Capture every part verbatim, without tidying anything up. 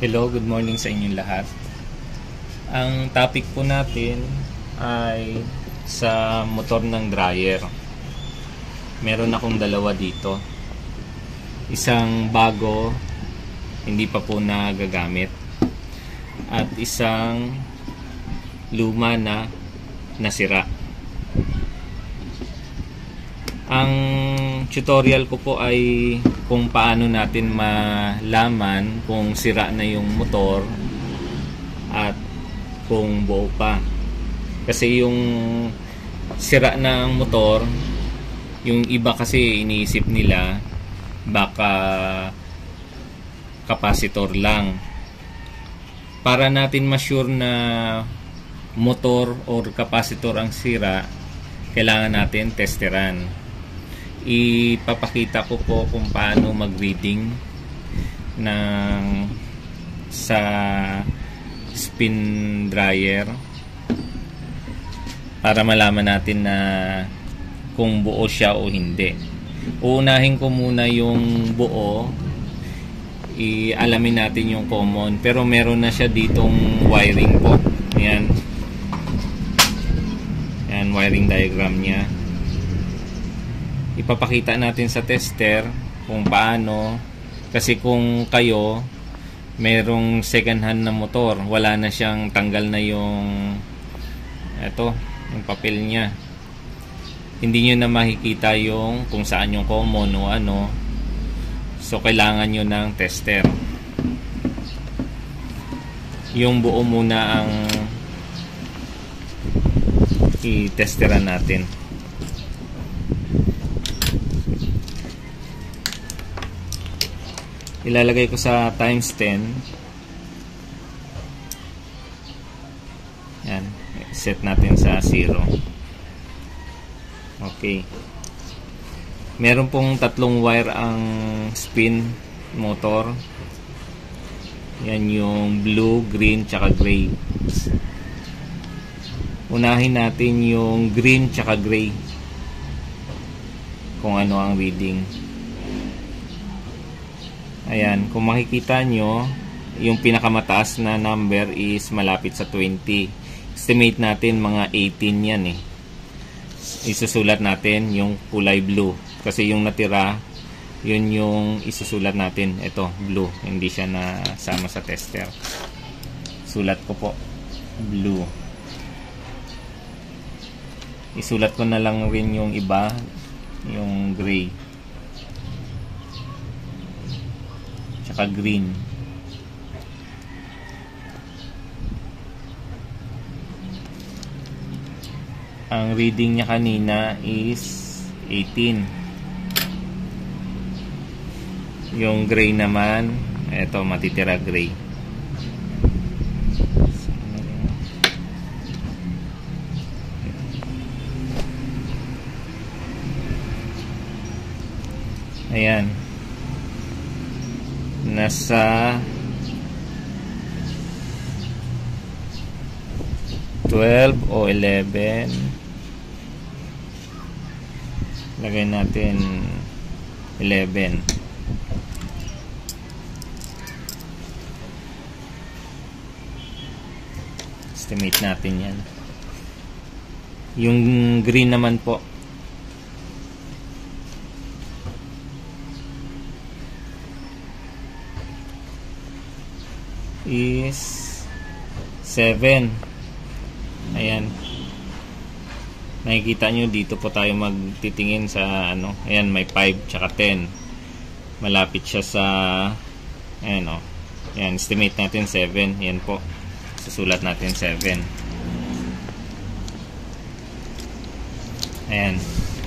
Hello, good morning sa inyong lahat. Ang topic po natin ay sa motor ng dryer. Meron akong dalawa dito. Isang bago, hindi pa po nagagamit. At isang luma na nasira. Ang tutorial ko po ay kung paano natin malaman kung sira na yung motor at kung buo pa. Kasi yung sira na ang motor, yung iba kasi iniisip nila baka kapasitor lang. Para natin ma-sure na motor or kapasitor ang sira, kailangan natin testeran. Ipapakita ko po kung paano mag-reading ng sa spin dryer para malaman natin na kung buo siya o hindi. Uunahin ko muna yung buo, i-alamin natin yung common, pero meron na siya ditong wiring po. Yan. Yan, wiring diagram niya. Ipapakita natin sa tester kung paano, kasi kung kayo merong second hand na motor, wala na siyang, tanggal na yung eto, yung papel niya, hindi nyo na makikita yung kung saan yung common o ano, so kailangan nyo ng tester. Yung buo muna ang i-testeran natin. Ilalagay ko sa times ten. Yan, set natin sa zero. Okay. Meron pong tatlong wire ang spin motor. Yan yung blue, green, tsaka gray. Unahin natin yung green tsaka gray, kung ano ang reading. Ayan, kung makikita nyo, yung pinakamataas na number is malapit sa twenty. Estimate natin mga eighteen yan eh. Isusulat natin yung kulay blue, kasi yung natira, yun yung isusulat natin. Ito, blue, hindi siya nasama sa tester. Sulat ko po, blue. Isulat ko na lang rin yung iba, yung gray tsaka green. Ang reading niya kanina is eighteen. Yung gray naman, eto, matitira gray. Ayan, nasa twelve o eleven. Lagay natin eleven. Estimate natin yan. Yung green naman po is seven. Ayan, nakikita nyo dito po tayo magtitingin sa ano. Ayan, may five tsaka ten. Malapit siya sa, ayan o. Ayan, estimate natin seven. Ayan po, susulat natin seven. Ayan.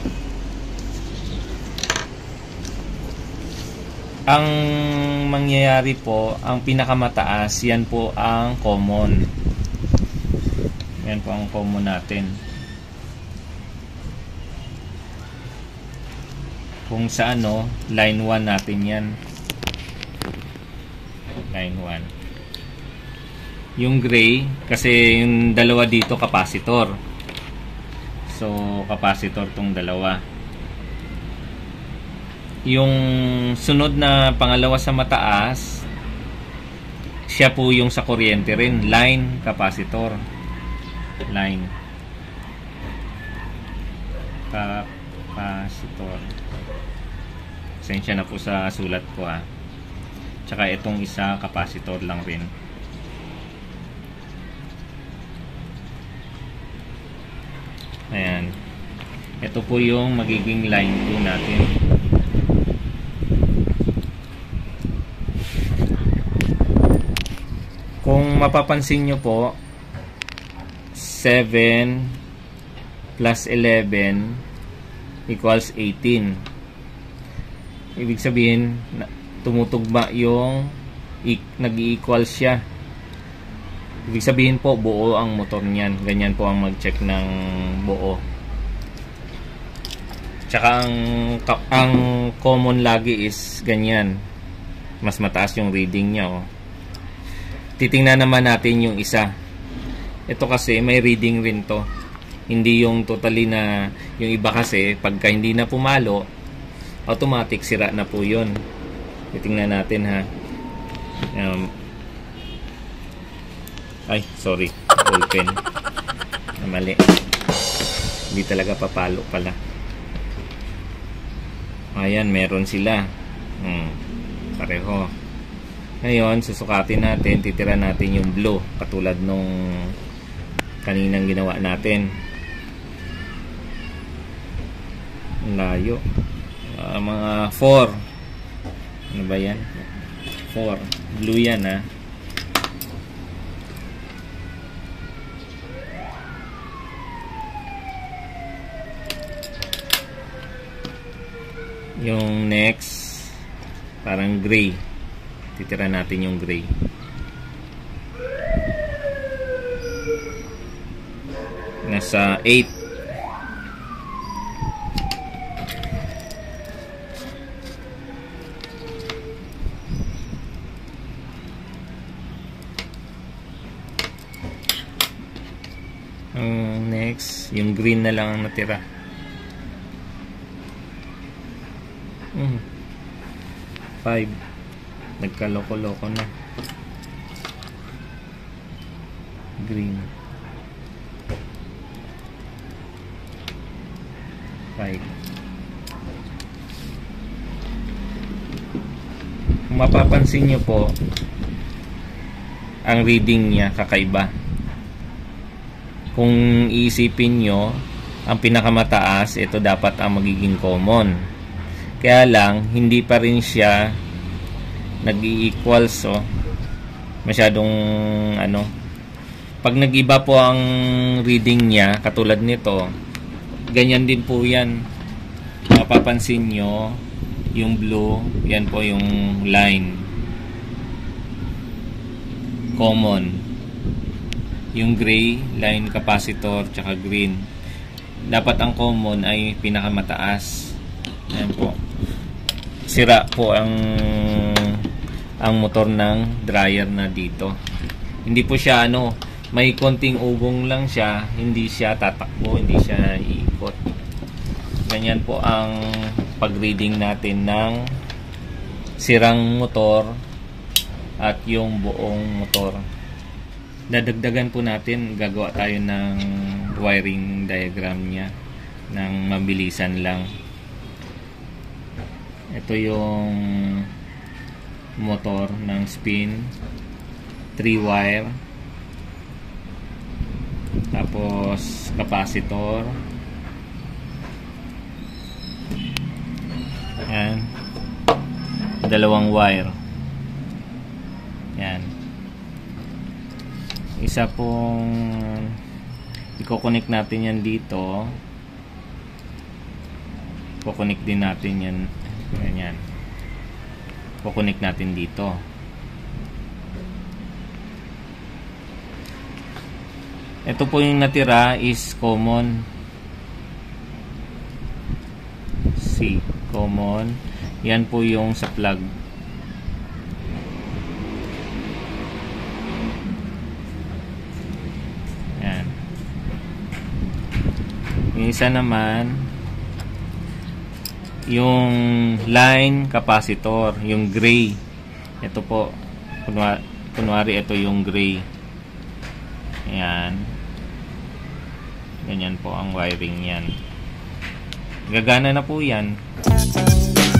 Ang mangyayari po, ang pinakamataas, yan po ang common. Yan po ang common natin. Kung sa ano, line one natin yan. Line one. Yung gray, kasi yung dalawa dito kapasitor. So, kapasitor tong dalawa. Yung sunod na pangalawa sa mataas, siya po yung sa kuryente rin, line capacitor. Line capacitor. Pasensya na po sa sulat ko ah. Tsaka itong isa capacitor lang rin. Ayan. Ito po yung magiging line po natin. Kung mapapansin nyo po, seven plus eleven equals eighteen. Ibig sabihin, tumutugma yung nag-i-equal siya. Ibig sabihin po, buo ang motor niyan. Ganyan po ang mag-check ng buo. Tsaka ang, ang common lagi is ganyan. Mas mataas yung reading niya. Oh. Titingnan naman natin yung isa. Ito kasi may reading rin to. Hindi yung totally na, yung iba kasi pagka hindi na pumalo, automatic sira na po yun. Titingnan natin ha. Um, ay, sorry. Ballpen. Mali. Hindi talaga papalo pala. Ayan, meron sila. Hmm, pareho. Ngayon, susukatin natin, titira natin yung blue. Katulad nung kaninang ginawa natin. Layo. Uh, mga four. Ano ba yan? four. Blue yan ha. Yung next, parang gray. Titira natin yung gray. Nasa eight. Ang next, yung green na lang ang natira. Hmm. five. Nagkaloko-loko na. Green. five. Kung mapapansin nyo po, ang reading niya kakaiba. Kung iisipin nyo, ang pinakamataas, ito dapat ang magiging common. Kaya lang, hindi pa rin siya nag-i-equal, so masyadong ano, pag nag-iba po ang reading niya katulad nito, ganyan din po yan. Mapapansin nyo yung blue, yan po yung line common, yung gray line capacitor, tsaka green dapat ang common ay pinakamataas. Yan po, sira po ang ang motor ng dryer na dito. Hindi po siya ano, may konting ugong lang siya, hindi siya tatakbo, hindi siya iikot. Ganyan po ang pag-reading natin ng sirang motor at yung buong motor. Dadagdagan po natin, gagawa tayo ng wiring diagram niya ng mabilisan lang. Ito yung motor ng spin, three wire, tapos capacitor, yan, dalawang wire, yan, isa pong i-connect natin yan dito, i-connect din natin yan, ganyan, i-connect natin dito. Ito po yung natira is common. C, common. Yan po yung sa plug. Yan. Yung isa naman, yung line capacitor, yung gray. Ito po, Kunwari, ito yung gray. Ayan. Ganyan po ang wiring yan. Gagana na po yan.